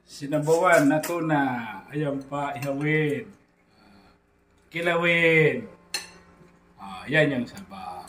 Sinabawan na tuna. Ayan pa, ihawin. Kilawin. Yan yung sabaw.